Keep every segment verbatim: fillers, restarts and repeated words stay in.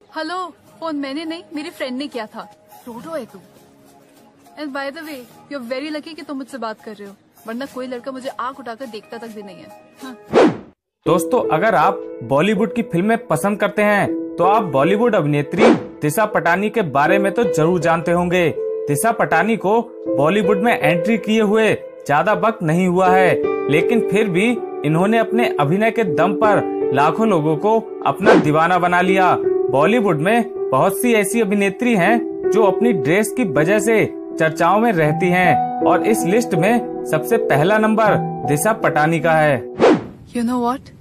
Hello, phone मैंने नहीं, मेरी फ्रेंड ने किया था। रोडो है तू। And by the way, you are very lucky कि तुम मुझसे बात कर रहे हो, वरना कोई लड़का मुझे आंख उठाकर देखता तक भी नहीं है। हाँ। दोस्तों, अगर आप बॉलीवुड की फिल्में पसंद करते हैं तो आप बॉलीवुड अभिनेत्री दिशा पटानी के बारे में तो जरूर जानते होंगे। दिशा पटानी को बॉलीवुड में एंट्री किए हुए ज्यादा वक्त नहीं हुआ है, लेकिन फिर भी इन्होंने अपने अभिनय के दम पर लाखों लोगों को अपना दीवाना बना लिया। बॉलीवुड में बहुत सी ऐसी अभिनेत्री हैं जो अपनी ड्रेस की वजह से चर्चाओं में रहती हैं, और इस लिस्ट में सबसे पहला नंबर दिशा पटानी का है। You know what?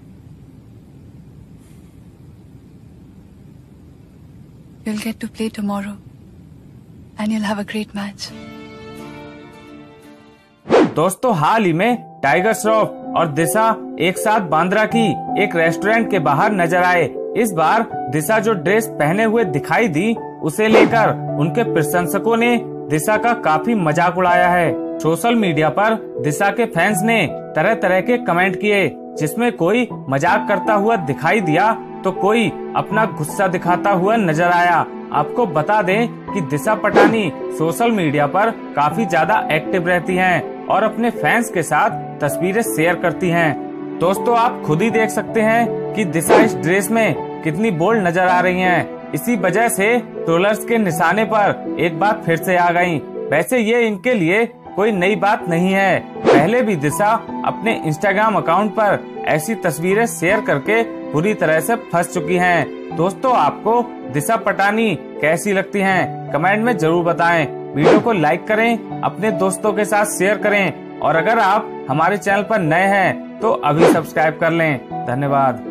You'll get to play tomorrow, and you'll have a great match. दोस्तों, हाल ही में टाइगर श्रॉफ और दिशा एक साथ बांद्रा की एक रेस्टोरेंट के बाहर नजर आए। इस बार दिशा जो ड्रेस पहने हुए दिखाई दी, उसे लेकर उनके प्रशंसकों ने दिशा का काफी मजाक उड़ाया है। सोशल मीडिया पर दिशा के फैंस ने तरह तरह के कमेंट किए, जिसमें कोई मजाक करता हुआ दिखाई दिया तो कोई अपना गुस्सा दिखाता हुआ नजर आया। आपको बता दें कि दिशा पटानी सोशल मीडिया पर काफी ज्यादा एक्टिव रहती हैं और अपने फैंस के साथ तस्वीरें शेयर करती हैं। दोस्तों, आप खुद ही देख सकते हैं कि दिशा इस ड्रेस में कितनी बोल्ड नजर आ रही हैं। इसी वजह से ट्रोलर्स के निशाने पर एक बार फिर से आ गयीं। वैसे ये इनके लिए कोई नई बात नहीं है, पहले भी दिशा अपने इंस्टाग्राम अकाउंट पर ऐसी तस्वीरें शेयर करके पूरी तरह से फंस चुकी हैं। दोस्तों, आपको दिशा पटानी कैसी लगती हैं? कमेंट में जरूर बताएं। वीडियो को लाइक करें, अपने दोस्तों के साथ शेयर करें, और अगर आप हमारे चैनल पर नए हैं तो अभी सब्सक्राइब कर लें। धन्यवाद।